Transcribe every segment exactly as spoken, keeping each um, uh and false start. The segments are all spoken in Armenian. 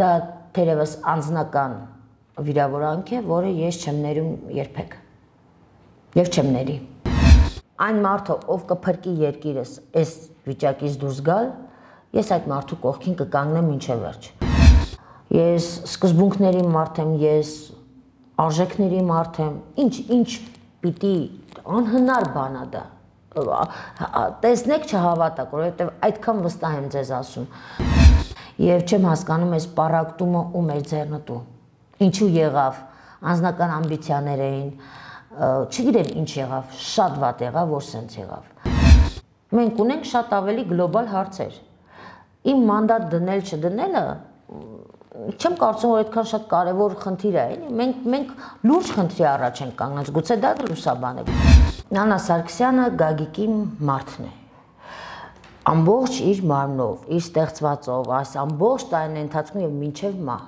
դա թերևս անձնական վիրավորանք է, որը ես չեմ ներում երբեք։ Եվ չեմ ների։ Այն մարդը, ով կփրկի երկիրս այս վիճակից դուրս գալ, ես այդ մարդու կողքին կկանգնեմ մինչև վերջ։ Ես սկզբունքների մարդ եմ, ես արժեքների մարդ եմ, ինչ, ինչ պիտի անհնար բան է դա։ Տեսնեք չհավատակ, որովհետև այդքան վստահ եմ ձեզ ասում։ Եվ չեմ հասկանում այս պառակտումը ու մեր ձեռնտու։ Ինչու եղավ, անձնական ամբիցիաներ էին, չգիտեմ ինչ եղավ, շատ վատ եղավ, որ սենց եղավ։ Մենք ունենք շատ ավելի գլոբալ հարցեր։ Իմ մանդատ դնել չդնելը չեմ կարծում, որ այդքան շատ կարևոր խնդիր է, էլի։ Մենք մենք լուրջ խնդրի առաջ ենք կանգնած, գուցե դա լուսաբան է։ Նանա Սարգսյանը Գագիկի մարդն է։ Ամբողջ իր մարմնով, իր ստեղծվածով, այս ամբողջ տարիների ընթացքում եւ մինչեւ մահ։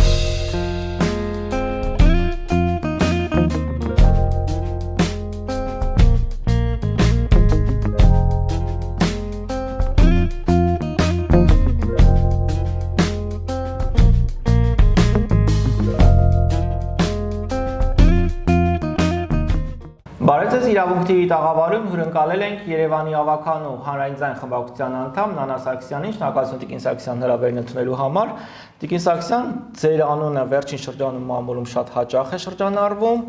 Բարև ձեզ, Իրավունք թի վի տաղավարում հյուրընկալել ենք Երևանի ավագան ու հանրային ձայն խմբակցության անդամ Նանա Սարգսյանին, շնորհակալություն Տիկին Սարգսյան հրավերն ընդունելու համար։ Տիկին Սարգսյան, ձեր անունը վերջին շրջանում մամուլում շատ հաճախ է շրջանառվում,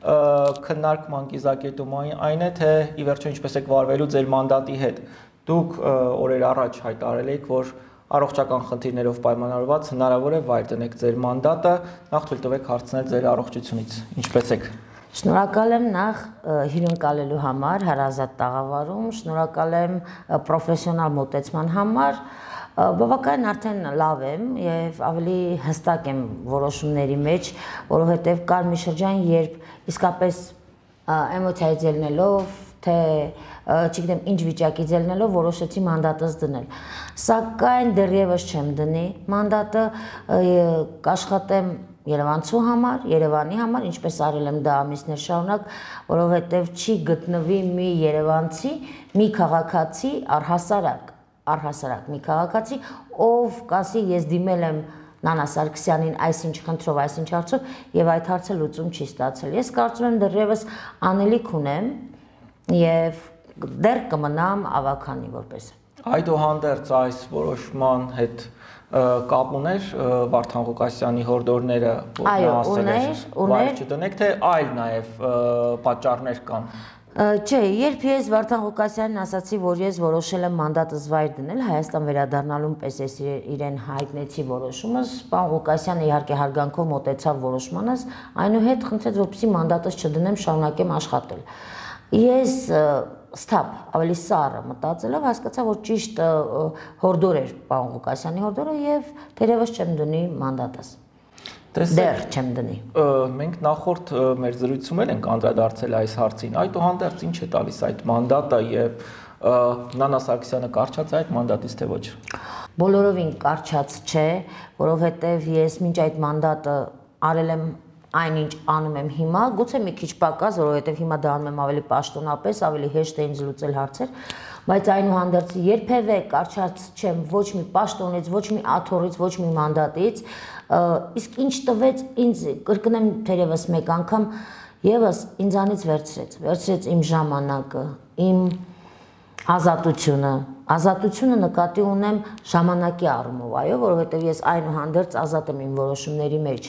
քննարկման կիզակետում այն է, թե ի վերջո ինչպես եք վարվելու ձեր մանդատի հետ։ Դուք օրեր առաջ հայտարարել եք, որ առողջական խնդիրներով պայմանավորված հնարավոր է վայր դնեք ձեր մանդատը, նախ թույլ տվեք հարցնել ձեր առողջությունից, ինչպես եք։ Շնորհակալ եմ նախ հյուրընկալելու համար հարազատ տաղավարում, շնորհակալ եմ պրոֆեսիոնալ մոտեցման համար, բավական արդեն լավ եմ եւ ավելի հստակ եմ որոշումների մեջ, որովհետեւ կար մի շրջան, երբ իսկապես էմոցիայից ելնելով, թե չգիտեմ ինչ վիճակից ելնելով որոշեցի մանդատս դնել։ Սակայն դեռևս չեմ դնի մանդատը, կաշխատեմ Երևանցու համար, Երևանի համար, ինչպես արել եմ դա ամիսներ շարունակ, որովհետև չի գտնվի մի երևանցի, մի քաղաքացի, առհասարակ, առհասարակ մի քաղաքացի, ով կասի ես դիմել եմ Նանա Սարգսյանին այսինչ խնդրով, այսինչ հարցով, եւ այդ հարցը լուծում չի ստացել։ Ես կարծում եմ դեռևս անելիք ունեմ եւ դեռ կմնամ ավագանի որպես։ Այդուհանդերձ այս որոշման հետ կապ ուներ Վարդան Ղուկասյանի հորդորները, որ նա ասել էր, վայր չդնեք, թե այլ նաև պատճառներ կան։ Չէ, երբ ես Վարդան Ղուկասյանին ասացի, որ ես որոշել եմ մանդատս վայր դնել, Հայաստան վերադառնալուն պես ես իրեն հայտնեցի որոշումս, պարոն Ղուկասյանը իհարկե հարգանքով մոտեցավ որոշմանս, այնուհետ խնդրեց, որպեսզի մանդատս չդնեմ, շարունակեմ աշխատել։ Ես ստապ, ավելի սառը մտածելով հասկացա, որ ճիշտ հորդոր էր պարոն Ղուկասյանի հորդորը եւ թերևս չեմ դնի մանդատս։ Դեռ չեմ դնի։ Մենք նախորդ մեր զրույցում էլ ենք անդրադարձել այս հարցին։ Այդուհանդերձ ինչ է տալիս այդ մանդատը եւ Նանա Սարգսյանը կարճած է այդ մանդատից թե ոչ։ Բոլորովին կարճած չէ, որովհետեւ ես մինչ այդ մանդատը արել եմ այնինչ անում եմ հիմա, գուցե մի քիչ պակաս, որովհետև հիմա դա անում եմ ավելի պաշտոնապես, ավելի հեշտ է ինձ լուծել հարցեր, բայց այնուհանդերձ երբևէ կարճած չեմ ոչ մի պաշտոնից, ոչ մի աթոռից, ոչ մի մանդատից, իսկ ինչ տվեց ինձ, կրկնեմ թերևս մեկ անգամ, եւս ինձանից վերցրեց, վերցրեց իմ ժամանակը, իմ ազատությունը, ազատությունը նկատի ունեմ ժամանակի առումով, այո, որովհետև ես այնուհանդերձ ազատ եմ իմ որոշումների մեջ,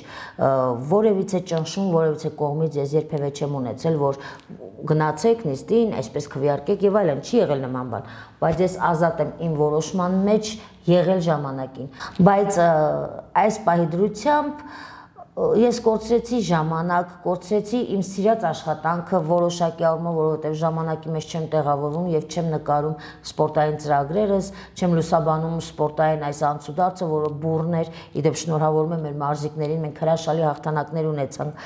որևիցե ճնշում, որևիցե կողմից ես երբևէ չեմ ունեցել, որ գնացեք նիստին, այսպես քվեարկեք եւ այլն, չի եղել նման բան, բայց ես ազատ եմ իմ որոշման մեջ եղել ժամանակին, բայց այս պահի դրությամբ ես կորցրեցի ժամանակ, կորցրեցի իմ սիրած աշխատանքը որոշակի առումով, որովհետև ժամանակի մեջ չեմ տեղավորվում եւ չեմ նկարում սպորտային ծրագրերս, չեմ լուսաբանում սպորտային այս անցուդարձը, որը բուռն էր, իդեպ շնորհավորում եմ մեր մարզիկներին, մենք հրաշալի հաղթանակներ ունեցանք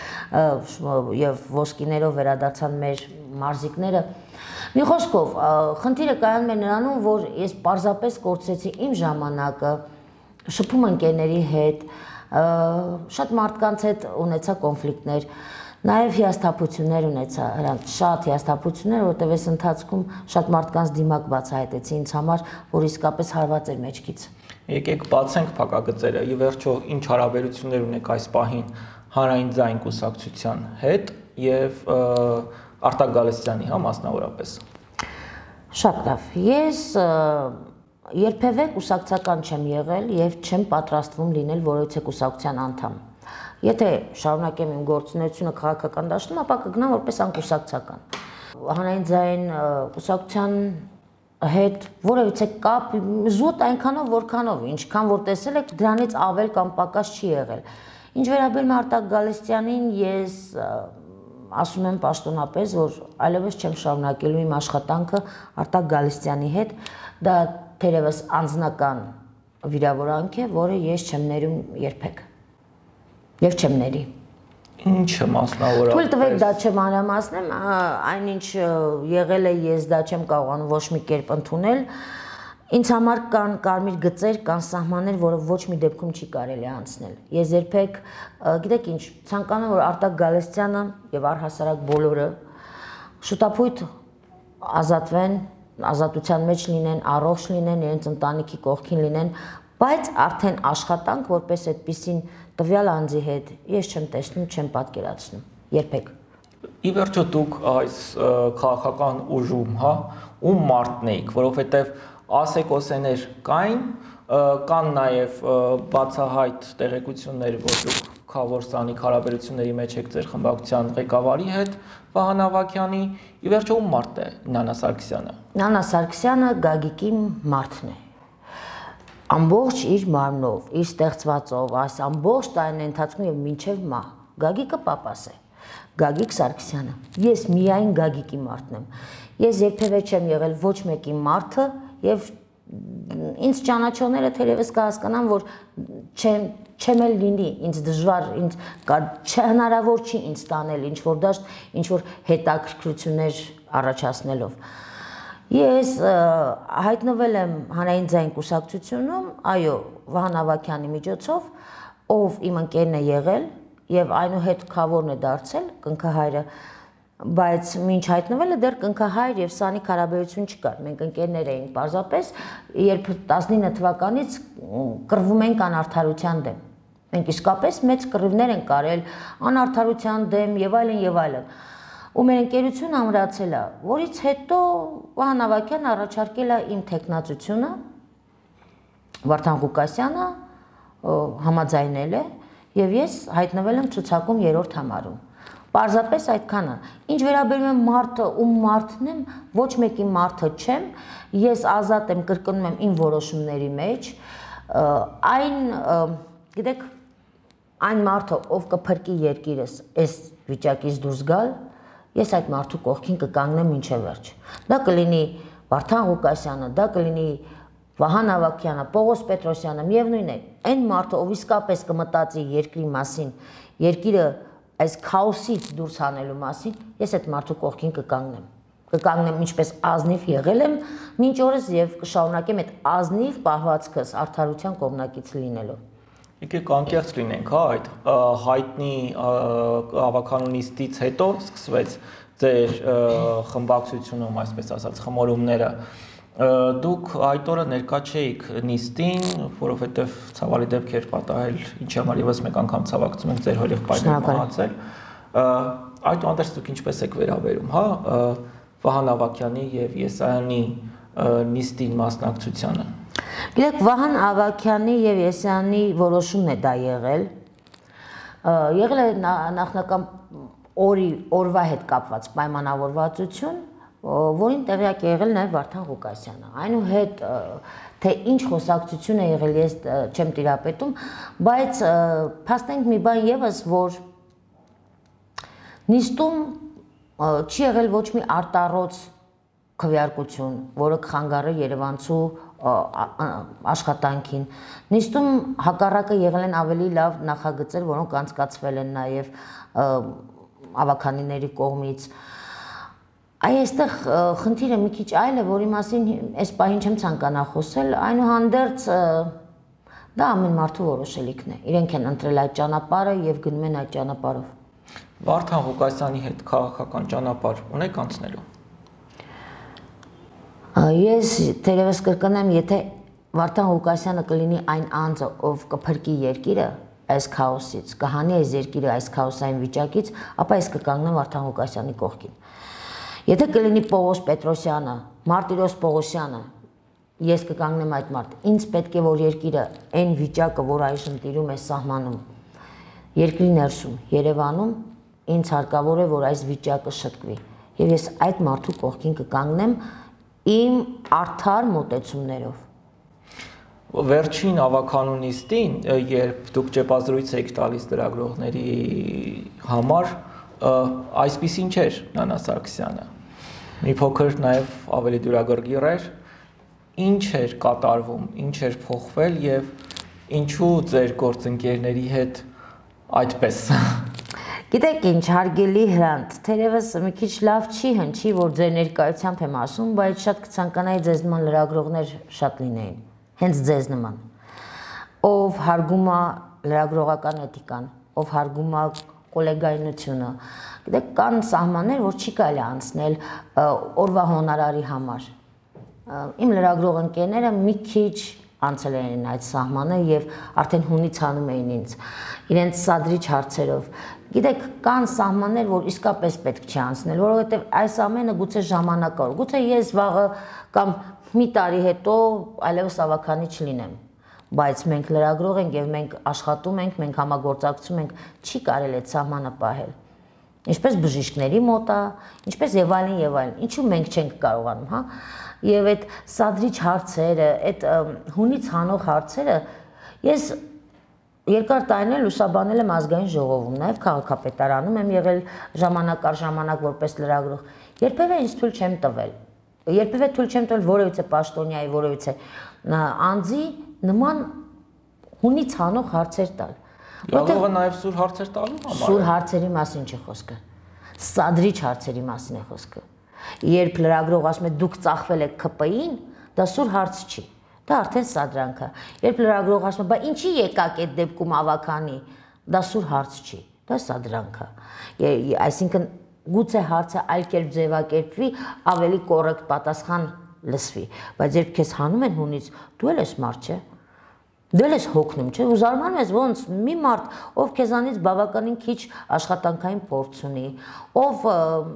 եւ ոսկիներով վերադարձան մեր մարզիկները։ Մի խոսքով, խնդիրը կայանում է նրանում, որ ես պարզապես կորցրեցի իմ ժամանակը, շփում ընկերների հետ, շատ մարդկանց հետ ունեցա կոնֆլիկտներ, նաև հիասթափություններ ունեցա, շատ հիասթափություններ, որտեղ այս ընթացքում շատ մարդկանց դիմակ բացահայտեցի ինձ համար, որ իսկապես հարված էր մեջքից։ Եկեք բացենք փակագծերը։ Ի վերջո, ինչ հարաբերություններ ունեք այս պահին հանրային ձայն կուսակցության հետ եւ Արտակ Գալստյանի, հա, մասնավորապես։ Շատ լավ։ Ես երբևէ կուսակցական չեմ եղել եւ չեմ պատրաստվում լինել որևէ կուսակցության անդամ։ Եթե շարունակեմ իմ գործունեությունը քաղաքական դաշտում, ապա կգնամ որպես անկուսակցական։ Հանրային ձայն կուսակցության հետ որևէ կապ զուտ այնքանով որքանով, ինչքան որ տեսել եք, դրանից ավել կամ պակաս չի եղել։ Ինչ վերաբերում է Արտակ Գալստյանին, ես ասում եմ պաշտոնապես, որ այլևս չեմ շարունակելու իմ աշխատանքը Արտակ Գալստյանի հետ, դա թերևս անձնական վիրավորանք է, որը ես չեմ ներում երբեք։ Եվ չեմ ների։ Ինչը մասնավորապես։ Թույլ տվեք դա չմանրամասնեմ, այնինչ եղել է, ես դա չեմ կարողանում ոչ մի կերպ ընդունել։ Ինձ համար կան կարմիր գծեր, կան սահմաններ, որը ոչ մի դեպքում չի կարելի անցնել։ Ես երբեք, գիտեք ինչ, ցանկանում որ Արտակ Գալստյանը եւ առհասարակ բոլորը շուտապույտ ազատվեն, ազատության մեջ լինեն, առողջ լինեն, իրենց ընտանիքի կողքին լինեն, բայց արդեն աշխատանք որպես այդպիսին տվյալ անձի հետ ես չեմ տեսնում, չեմ պատկերացնում, երբեք։ Ի վերջո դուք այս քաղաքական ուժում, հա, ում մարդն եք, որովհետև ասեկոսեներ կային, կան նաև բացահայտ տեղեկություններ, որ դուք Քավորսանի հարաբերությունների մեջ եք ձեր խմբակցության ղեկավարի հետ, Վահան Ավագյանի, ի վերջո ում մարդ է Նանա Սարգսյանը։ Նանա Սարգսյանը Գագիկի մարդն է։ Ամբողջ իր մարմնով, իր ստեղծվածով, այս ամբողջ տարիների ընթացքում եւ մինչեւ մահ Գագիկը պապաս է։ Գագիկ Սարգսյանը։ Ես միայն Գագիկի մարդն եմ։ Ես երբևէ չեմ եղել ոչ մեկի մարդը եւ ինձ ճանաչողները թերևս կհասկանան, որ չեմ չեմ էլ լինի, ինձ դժվար, ինձ չհնարավոր չի ինձ տանել ինչ որ դաշտ, ինչ որ հետաքրքրություններ առաջացնելով։ Ես հայտնվել եմ հանրային ձայն կուսակցությունում, այո, Վահան Ավագյանի միջոցով, ով իմ ընկերն է եղել եւ այնուհետ Քավորն է դարձել, կնքահայրը, բայց մինչ հայտնվելը դեռ կնքահայր եւ սանիկ հարաբերություն չկար։ Մենք ընկերներ էինք պարզապես, երբ տասնինը թվականից կռվում ենք անարդարության դեմ։ Մենք իսկապես մեծ կռիվներ ենք արել անարդարության դեմ եւ այլն եւ այլն։ Ու մեր ընկերությունը ամրացել է, որից հետո Վահան Ավագյանը առաջարկել է իմ թեկնածությունը, Վարդան Ղուկասյանը համաձայնել է եւ ես հայտնվել եմ ցուցակում երրորդ համարում։ Պարզապես այդքանը։ Ինչ վերաբերում է մարդը, ում մարդն եմ, ոչ մեկի մարդը չեմ, ես ազատ եմ, կրկնում եմ իմ որոշումների մեջ, այն, գիտեք, այն մարդը, ով կփրկի երկիրս այս վիճակից դուրս գալ, ես այդ մարդու կողքին կկանգնեմ մինչև վերջ։ Դա կլինի Վարդան Ղուկասյանը, դա կլինի Վահան Ավագյանը, Պողոս Պետրոսյանը, միևնույն է, այն մարդը, ով իսկապես կմտածի երկրի մասին, երկիրը այս քաոսից դուրս հանելու մասին, ես այդ մարդու կողքին կկանգնեմ։ Կկանգնեմ ինչպես ազնիվ եղել եմ մինչ օրս եւ կշարունակեմ այդ ազնիվ պահվածքս արդարության կողմնակից լինելով։ Եկեք անկեղծ լինենք, հա, այդ հայտնի ավականունիստից հետո սկսվեց ձեր խմբակցությունում, այսպես ասած, խմորումները։ Դուք այդ օրը ներկա չէիք նիստին, որովհետև ցավալի դեպք էր պատահել, ինչի համար եւս մեկ անգամ ցավակցում ենք ձեր հորեղբայրը մահացել։ Այդուհանդերձ դուք ինչպես եք վերաբերում, հա, Վահան Ավագյանի եւ Եսայանի նիստին մասնակցությանը։ Գիտեք, Վահան Ավագյանի եւ Եսայանի որոշումն է դա եղել։ Եղել է նախնական օրի օրվա հետ կապված պայմանավորվածություն, որին տեղյակ է եղել նաև Վարդան Ղուկասյանը։ Այնուհետ թե ինչ խոսակցություն է եղել, ես չեմ տիրապետում, բայց փաստենք մի բան եւս, որ նիստում չի եղել ոչ մի արտառոց քվեարկություն, որը կխանգարի երևանցու աշխատանքին։ Նիստում հակառակը եղել են ավելի լավ նախագծեր, որոնք անցկացվել են նաև ավականիների կողմից։ Այստեղ խնդիրը մի քիչ այլ է, որի մասին այս պահին չեմ ցանկանա խոսել, այնուհանդերձ դա ամեն մարդու որոշելիքն է։ Իրենք են ընտրել այդ ճանապարհը եւ գնում են այդ ճանապարհով։ Վարդան Ղուկասյանի հետ քաղաքական ճանապարհ ունեք անցնելու։ Ես թերևս կրկնեմ, եթե Վարդան Ղուկասյանը կլինի այն անձը, ով կփրկի երկիրը այս քաոսից, կհանի այս երկիրը այս քաոսային վիճակից, ապա ես կկանգնեմ Վարդան Ղուկասյանի կողքին։ Եթե կլինի Պողոս Պետրոսյանը, Մարտիրոս Պողոսյանը, ես կկանգնեմ այդ մարդ։ Ինձ պետք է որ երկիրը այն վիճակը, որ այժմ տիրում է սահմանում, երկրի ներսում, Երևանում, ինձ հարկավոր է, որ այս վիճակը շտկվի։ Եվ ես այդ մարդու կողքին կկանգնեմ իմ արդար մոտեցումներով։ Վերջին ավականունիստին, երբ դուք ճեպազրույց եք տալիս լրագրողների համար, այսպիսին չէր Նանա Սարգսյանը։ Մի փոքր նաև ավելի դյուրագրգիռ էր, ինչ էր կատարվում, ինչ էր փոխվել եւ ինչու ձեր գործընկերների հետ այդպես։ Գիտեք ինչ, հարգելի Հրանտ, թերևս մի քիչ լավ չի հնչի, որ ձեր ներկայությամբ եմ ասում, բայց շատ կցանկանայի ձեզ նման լրագրողներ շատ լինեին, հենց ձեզ նման, ով հարգում է լրագրողական էթիկան, ով հարգում է կոլեգայնությունը։ Գիտեք, կան սահմաններ, որ չի կարելի անցնել օրվա հոնորարի համար։ Իմ լրագրող ընկերները մի քիչ անցել էին այդ սահմանը եւ արդեն հունից հանում էին ինձ իրենց սադրիչ հարցերով։ Գիտեք, կան սահմաններ, որ իսկապես պետք չի անցնել, որովհետեւ այս ամենը գուցե ժամանակավոր, գուցե ես վաղը կամ մի տարի հետո այլևս ավականի չլինեմ, բայց մենք լրագրող ենք եւ մենք աշխատում ենք, մենք համագործակցում ենք, չի կարելի այդ սահմանը պահել։ Ինչպես բժիշկների մոտ է, ինչպես եւ այլն եւ այլն։ Ինչու մենք չենք կարողանում, հա։ Եվ այդ սադրիչ հարցերը, այդ հունից հանող հարցերը ես երկար տարիներ լուսաբանել եմ ազգային ժողովում, նաև քաղաքապետարանում եմ եղել ժամանակ առ ժամանակ որպես լրագրող։ Երբևէ ինձ թույլ չեմ տվել։ Երբևէ թույլ չեմ տվել որևիցե պաշտոնյայի, որևիցե անձի նման հունից հանող հարցեր տալ։ Լրագրողը նաև սուր հարցեր տալու համար։ Սուր հարցերի մասին չի խոսքը։ Սադրիչ հարցերի մասին է խոսքը։ Երբ լրագրող ասում է դուք ծախվել եք K P I-ին, դա սուր հարց չի, դա արդեն սադրանք է։ Երբ լրագրող ասում է, բա ինչի եկաք այդ դեպքում ավականի, դա սուր հարց չի, դա սադրանք է։ Այսինքն գուցե հարցը այլ կերպ ձևակերպվի, ավելի կոռեկտ պատասխան լսվի, բայց երբ քեզ հանում են հունից, դու էլ ես մարդ, չէ։ Դու ես հոգնում, չէ՞, ու զարմանում ես ոնց մի մարդ, ով քեզանից բավականին քիչ աշխատանքային փորձ ունի, ով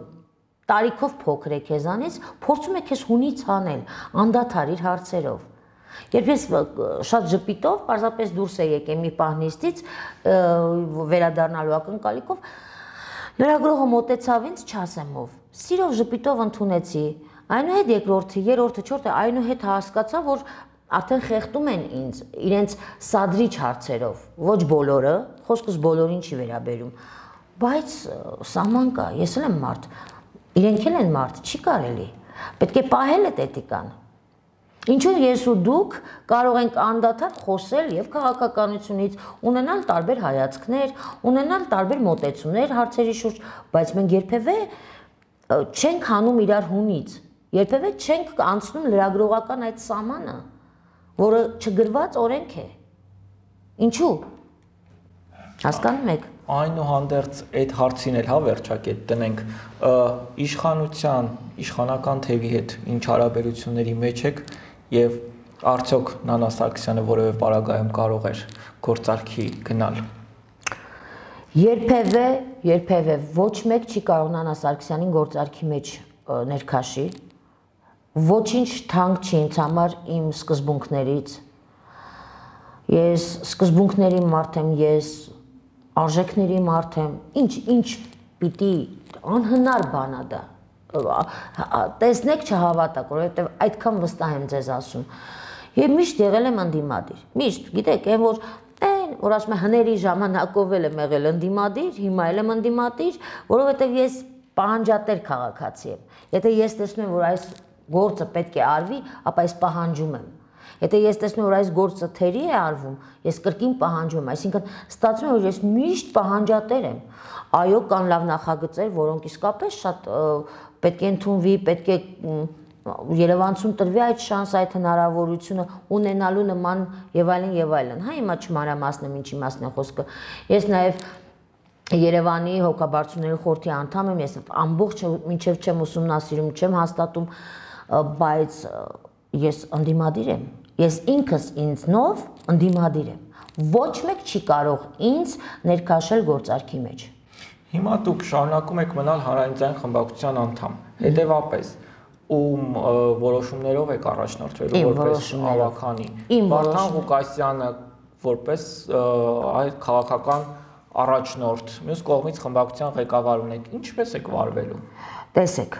տարիքով փոքր է քեզանից, փորձում է քեզ հունից հանել, անդադար իր հարցերով։ Երբ ես շատ ժպիտով, պարզապես դուրս է եկել մի պահնիստից, վերադառնալու ակնկալիքով, լրագրողը մոտեցավ ինձ, չասեմ ով, սիրով ժպիտով ընդունեցի, այնուհետ երկրորդը, երրորդը, չորրորդը, այնուհետ հասկացա, որ արդեն խեղդում են ինձ իրենց սադրիչ հարցերով, ոչ բոլորը, խոսքս բոլորին չի վերաբերում, բայց սահման կա, ես էլ եմ մարդ, իրենք էլ են մարդ, չի կարելի, պետք է պահել այդ էթիկան։ Ինչու ես ու դուք կարող ենք անդադար խոսել եւ քաղաքականությունից, ունենալ տարբեր հայացքներ, ունենալ տարբեր մոտեցումներ հարցերի շուրջ, բայց մենք երբևէ չենք հանում իրար հունից, երբևէ չենք անցնում լրագրողական այդ սահմանը, որը չգրված օրենք է։ Ինչու՞։ Հասկանում եք։ Այնուհանդերձ այդ հարցին էլ հա վերջակետ տնենք, իշխանության, իշխանական թևի հետ ինչ հարաբերությունների մեջ եք եւ արդյոք Նանա Սարգսյանը որևէ պարագայում կարող էր գործարքի գնալ։ Երբևէ, երբևէ ոչ մեկ չի կարող Նանա Սարգսյանին գործարքի մեջ ներքաշի։ Ոչինչ թանկ չի ինձ համար իմ սկզբունքներից։ Ես սկզբունքների մարդ եմ, ես արժեքների մարդ եմ, ինչ, ինչ պիտի անհնար բան է դա։ Տեսնեք չհավատակ, որովհետև այդքան վստահ եմ ձեզ ասում։ Եվ միշտ եղել եմ ընդդիմադիր։ Միշտ, գիտեք, այն որ այն, որ ասում եմ հների ժամանակով էլ եմ եղել ընդդիմադիր, հիմա էլ եմ ընդդիմադիր, որովհետև ես պահանջատեր քաղաքացի եմ։ Եթե ես տեսնում եմ, որ այս գործը պետք է արվի, ապա ես պահանջում եմ։ Եթե ես տեսնում եմ, որ այս գործը թերի է արվում, ես կրկին պահանջում եմ, այսինքն ստացվում է, որ ես միշտ պահանջատեր եմ։ Այո, կան լավ նախագծեր, որոնք իսկապես շատ պետք է ընդունվի, պետք է Երևանցուն տրվի այդ շանս, այդ հնարավորությունը ունենալու նման եւ այլն եւ այլն։ Հա, հիմա չմանրամասնեմ ինչի մասն է խոսքը։ Ես նաեւ Երևանի հոգաբարձուների խորհրդի անդամ եմ, ես ամբողջ մինչև չեմ ուսումնասիրում, չեմ հաստատում, բայց ես ընդդիմադիր եմ։ Ես ինքս ինձնով ընդդիմադիր եմ։ Ոչ մեկ չի կարող ինձ ներքաշել գործարքի մեջ։ Հիմա դուք շարունակում եք մնալ հանրային խմբակցության անդամ։ Հետևապես ում որոշումներով եք առաջնորդվելու որպես ավականի։ Վարդան Ղուկասյանը որպես այդ քաղաքական առաջնորդ, մյուս կողմից խմբակցության ղեկավար ունեք, ինչպես եք վարվելու։ Տեսեք,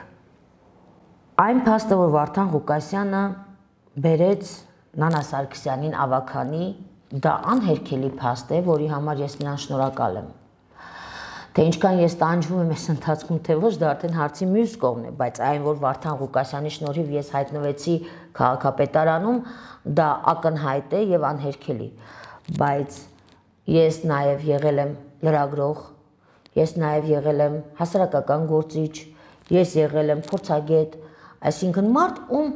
այն փաստը, որ Վարդան Ղուկասյանը բերեց Նանա Սարգսյանին ավականի, դա անհերքելի փաստ է, որի համար ես նրան շնորհակալ եմ։ Թե ինչքան ես տանջվում եմ այս ընթացքում, թե ոչ, դա արդեն հարցի մյուս կողմն է, բայց այն, որ Վարդան Ղուկասյանի շնորհիվ ես հայտնվեցի քաղաքապետարանում, դա ակնհայտ է եւ անհերքելի։ Բայց ես նաև եղել եմ լրագրող, ես նաև եղել եմ հասարակական գործիչ, ես եղել եմ փորձագետ, այսինքն մարդ, ում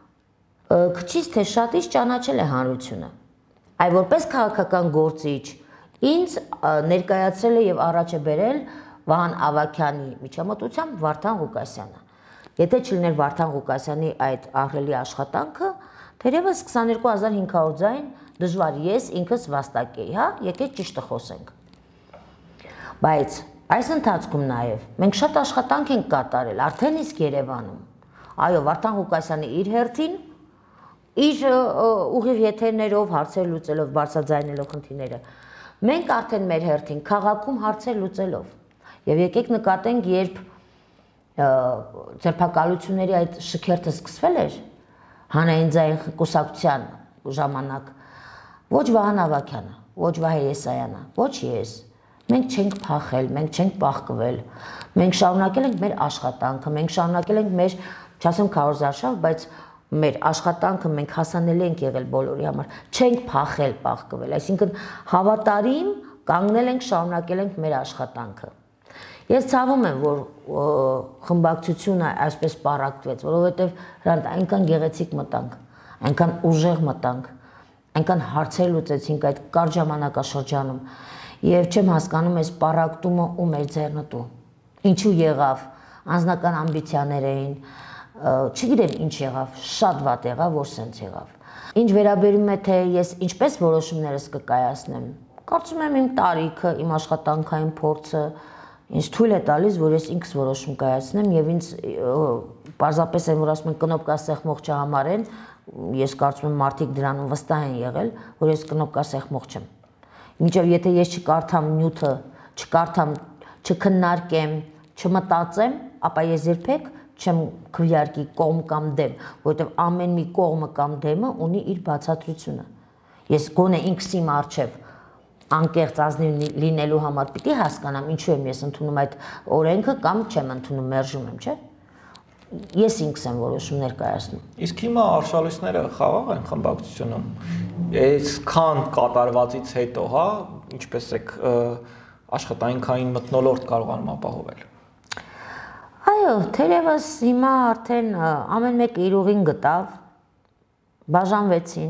քչից թե շատից ճանաչել է հանրությունը։ Այ որպես քաղաքական գործիչ ինձ ներկայացրել է եւ առաջ է բերել Վահան Ավագյանի միջամտությամբ Վարդան Ղուկասյանը։ Եթե չլիներ Վարդան Ղուկասյանի այդ ահռելի աշխատանքը, թերևս քսաներկու հազար հինգ հարյուր ձայն դժվար ես ինքս վաստակ էի, հա, եկեք ճիշտը խոսենք։ Բայց այս ընթացքում նաև մենք շատ աշխատանք ենք կատարել արդեն իսկ Երևանում։ Այո, Վարդան Ղուկասյանը իր հերթին իր ուղիղ եթերներով հարցեր լուծելով, բարձրաձայնելով խնդիրները, մենք արդեն մեր հերթին քաղաքում հարցեր լուծելով։ Եվ եկեք նկատենք, երբ ձերբակալությունների այդ շքերթը սկսվել էր հանրային ձայն կուսակցության ժամանակ, ոչ Վահան Ավագյանը, ոչ Վահե Եսայանը, ոչ ես, մենք չենք փախել, մենք չենք պահկվել, մենք շարունակել ենք մեր աշխատանքը, մենք շարունակել ենք մեր, չասեմ քարոզարշավ, բայց մեր աշխատանքը մենք հասանելի ենք եղել բոլորի համար, չենք փախել, պահկվել, այսինքն հավատարիմ կանգնել ենք, շարունակել ենք մեր աշխատանքը։ Ես ցավում եմ, որ խմբակցությունը այսպես պառակտվեց, որովհետև հրանտ այնքան գեղեցիկ մտանք, այնքան ուժեղ մտանք, այնքան հարցեր լուծեցինք այդ կարճ ժամանակաշրջանում, եւ չեմ հասկանում այս պառակտումը ում էր ձեռնտու, ինչու եղավ, անձնական ամբիցիաներ էին, չգիտեմ ինչ եղավ, շատ վատ եղավ, որ սենց եղավ։ Ինչ վերաբերում է, թե ես ինչպես որոշումներս կկայացնեմ, կարծում եմ իմ տարիքը, իմ աշխատանքային փորձը ինձ թույլ է տալիս, որ ես ինքս որոշում կայացնեմ եւ ինձ պարզապես այն, որ ասում են կնոպկա սեղմող չհամարեն, ես կարծում եմ մարդիկ դրանում վստահ են եղել, որ ես կնոպկա սեղմող չեմ։ Մինչեւ եթե ես չկարդամ նյութը, չկարդամ, չքննարկեմ, չմտածեմ, ապա ես երբեք չեմ քվեարկի կողմ կամ դեմ, որովհետև ամեն մի կողմը կամ դեմը ունի իր բացատրությունը։ Ես գոնե ինքս իմ առջև անկեղծ ազնիվ լինելու համար պիտի հասկանամ ինչու եմ ես ընդունում այդ օրենքը կամ չեմ ընդունում, մերժում եմ, չէ՞։ Ես ինքս եմ որոշումներ կայացնում։ Իսկ հիմա արշալույսները խաղաղ են խմբակցությունում։ Այսքան կատարվածից հետո, հա, ինչպես եք աշխատանքային մթնոլորտ կարողանում ապահովել։ Այո, թերևս հիմա արդեն ամեն մեկը իր ուղին գտավ, բաժանվեցին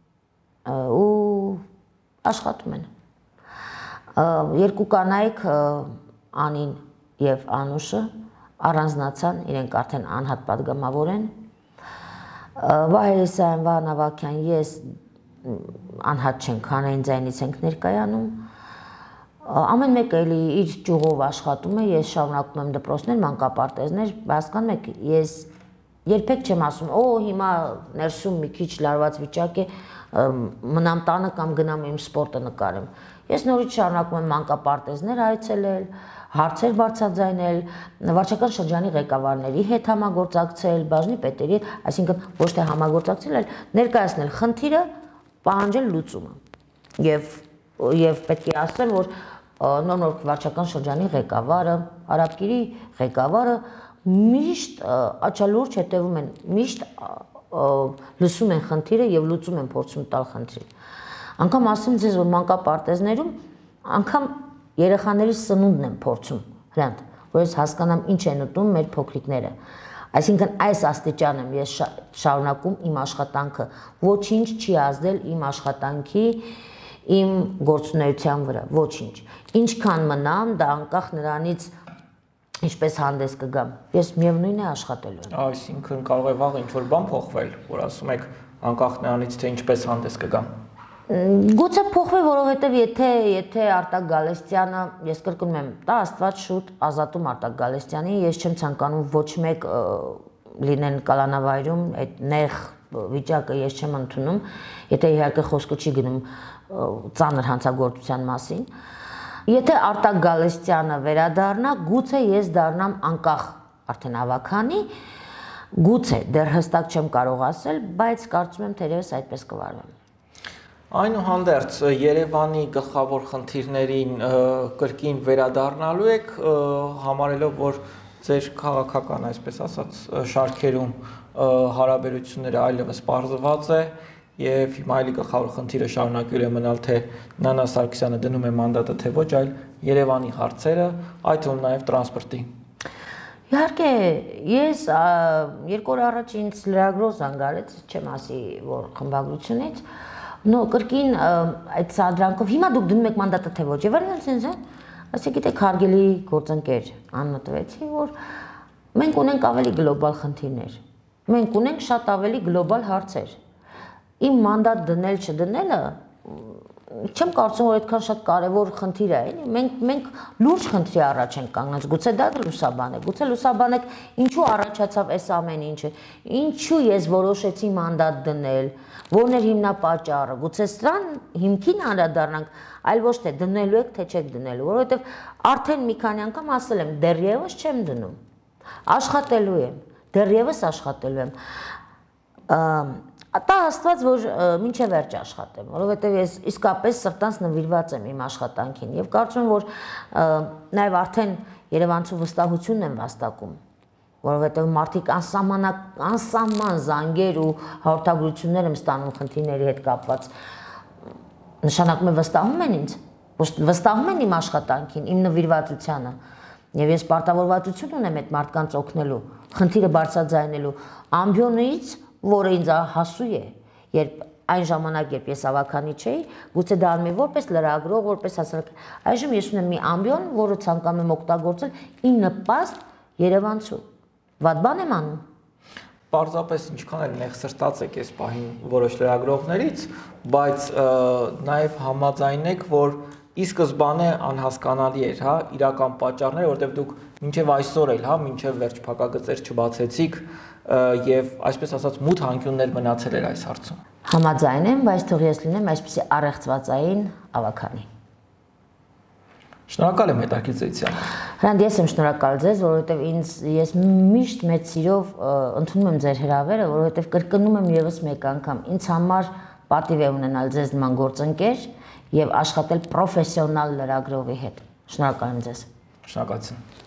ու աշխատում են։ Երկու կանայք Անին եւ Անուշը առանձնացան, իրենք արդեն անհատ պատգամավոր են։ Վահե Եսայան, Վահան Ավագյան, ես անհատ չենք, հանրային ձայնից ենք ներկայանում։ Ամեն մեկը էլի իր ճյուղով աշխատում է, ես շարունակում եմ դպրոցներ, մանկապարտեզներ, հասկանում եք, ես երբեք չեմ ասում, օ, հիմա ներսում մի քիչ լարված վիճակ է, մնամ տանը կամ գնամ իմ սպորտը նկարեմ։ Ես նորից շարունակում եմ մանկապարտեզներ այցելել, հարցեր բարձրաձայնել, վարչական շրջանի ղեկավարների հետ համագործակցել, բաժնի պետերի հետ, այսինքն ոչ թե համագործակցել, այլ ներկայացնել խնդիրը, պահանջել լուծումը։ Եվ եւ պետք է ասեմ, որ նոր-նոր վարչական շրջանի ղեկավարը, Արաբկիրի ղեկավարը միշտ աչալուրջ հետևում են, միշտ լսում են խնդիրը եւ լուծում են, փորձում տալ խնդրին։ Անկամ ասեմ ձեզ, որ մանկապարտեզներում անգամ երեխաների սնունդն են փորձում, հրանտ, որ ես հասկանամ ինչ են ուտում մեր փոքրիկները։ Այսինքն այս աստիճան եմ ես շարունակում իմ աշխատանքը, ոչինչ չի ազդել իմ աշխատանքի, իմ գործունեության վրա, ոչինչ։ Ինչքան մնամ, դա անկախ նրանից ինչպես հանդես կգամ, ես միևնույն է աշխատելու եմ։ Այսինքն կարող է վաղ ինչ-որ բան փոխվել, որ ասում եք անկախ նրանից թե ինչպես հանդես կգան։ Գուցե փոխվի, որովհետև եթե եթե Արտակ Գալստյանը, ես կրկնում եմ, դա Աստված շուտ ազատում Արտակ Գալստյանին, ես չեմ ցանկանում ոչ մեկ լինեն կալանավայրում, այդ նեղ վիճակը ես չեմ ընդունում, եթե իհարկե խոսքը չի գնում ծանր հանցագործության մասին։ Եթե Արտակ Գալստյանը վերադառնա, գուցե ես դառնամ անկախ արդեն ավականի, գուցե դեռ հստակ չեմ կարող ասել, բայց կարծում եմ թերևս այդպես կվարվեմ։ Այնուհանդերձ Երևանի գլխավոր խնդիրներին կրկին վերադառնալու եք, համարելով, որ ձեր քաղաքական, այսպես ասած, շարքերում հարաբերությունները այլևս պարզված է եւ հիմա այլի գլխավոր խնդիրը շարունակել է մնալ թե Նանա Սարգսյանը դնում է մանդատը թե ոչ, այլ Երևանի հարցերը, այդ թվում նաեւ տրանսպորտի։ Իհարկե, ես երկու օր առաջ ինձ լրագրող զանգարեց, չեմ ասի, որ խմբագրությունից, նո կրկին այդ սադրանքով հիմա դուք դնում եք մանդատը թե ոչ, եւ վերջերս ինձ ասի գիտեք հարգելի գործընկեր Աննա տվեցի, որ մենք ունենք ավելի գլոբալ խնդիրներ, մենք ունենք շատ ավելի գլոբալ հարցեր։ Իմ մանդատ դնել չդնելը չեմ կարծում, որ այդքան շատ կարևոր խնդիր է, էլի, մենք մենք լուրջ խնդրի առաջ ենք կանգնած, գուցե դա լուսաբան է, գուցե լուսաբան եք ինչու առաջացավ այս ամեն ինչը, ինչու ես որոշեցի մանդատ դնել, որն էր հիմնապատճառը, գուցե սրան հիմքին անդրադառնանք, այլ ոչ թե դնելու եք, թե չեք դնելու, որովհետև արդեն մի քանի անգամ ասել եմ, դեռևս չեմ դնում, աշխատելու եմ, դեռևս աշխատելու եմ, Ատա Աստված, որ մինչև վերջ աշխատեմ, որովհետև ես իսկապես սրտանց նվիրված եմ իմ աշխատանքին եւ կարծում եմ, որ նաեւ արդեն Երևանցու վստահությունն եմ վաստակում, որովհետև մարդիկ անսահման զանգեր ու հաղորդագրություններ եմ ստանում խնդիրների հետ կապված, նշանակում է վստահում են ինձ, վստահում են իմ աշխատանքին, իմ նվիրվածությանը եւ ես պարտավորվածություն ունեմ այդ մարդկանց օգնելու, խնդիրը բարձրաձայնելու, ամբիոնից որը ինձ հասու է, երբ այն ժամանակ, երբ ես ավականի չէի, գուցե դա անում եմ որպես լրագրող, որպես հասարակ, այժմ ես ունեմ մի ամբիոն, որը ցանկանում եմ օգտագործել իմ նպաստ Երևանցու։ Վատ բան եմ անում։ Պարզապես ինչքան էլ նեղսրտած եք այս պահին որոշ լրագրողներից, բայց նաև համաձայնեք, որ ի սկզբանե անհասկանալի էր, հա, իրական պատճառները, որտեղ դուք մինչև այսօր էլ, հա, մինչև վերջ փակագծեր չբացեցիք եւ այսպես ասած մութ անկյուններ մնացել էր այս հարցում։ Համաձայն եմ, բայց թող ես լինեմ այսպեսի առեղծվածային ավականի։ Շնորհակալ եմ հետաքրքրությամբ։ Հրանտ ես եմ շնորհակալ ձեզ, որովհետեւ ինձ ես միշտ մեծ սիրով ընդունում եմ ձեր հրավերը, որովհետեւ կրկնում եմ եւս մեկ անգամ, ինձ համար պատիվ է ունենալ ձեզ նման գործընկեր եւ աշխատել պրոֆեսիոնալ լրագրողի հետ։ Շնորհակալ եմ ձեզ։ Շնորհակալություն։